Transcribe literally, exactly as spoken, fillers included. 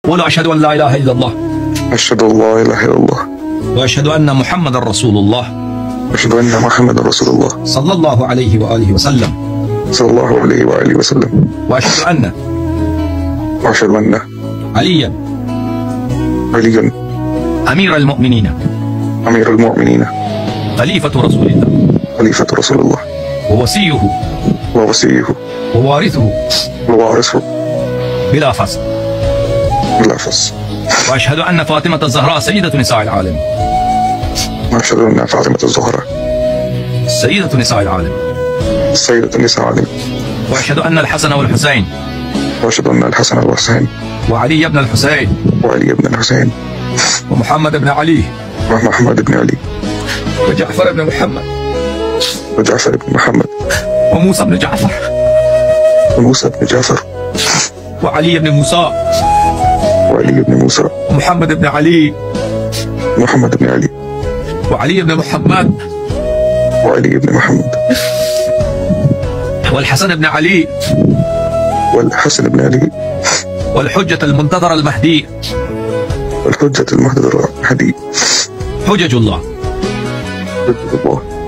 قولوا أشهد أن لا إله إلا الله أشهد أن لا إله إلا الله وأشهد أن محمد رسول الله أشهد أن محمد رسول الله صلى الله عليه وآله وسلم صلى الله عليه وآله وسلم وأشهد أن وأشهد أن عليا عليا أمير المؤمنين أمير المؤمنين خليفة رسول الله خليفة رسول الله ووصيه ووصيه ووارثه ووارثه بلا فصل بلا فصل. وأشهد أن فاطمة الزهراء سيدة نساء العالم وأشهد أن فاطمة الزهراء سيدة نساء العالم سيدة النساء العالم. وأشهد أن الحسن والحسين وأشهد أن الحسن والحسين وعلي بن الحسين وعلي بن الحسين ومحمد بن علي ومحمد بن علي وجعفر بن محمد وجعفر بن محمد وموسى بن جعفر وموسى بن جعفر وعلي بن موسى وعلي بن موسى ومحمد بن علي ومحمد بن علي وعلي بن محمد وعلي بن محمد والحسن بن علي والحسن بن علي والحجة المنتظر المهدي والحجة المهدي المهدي حجج الله حجة الله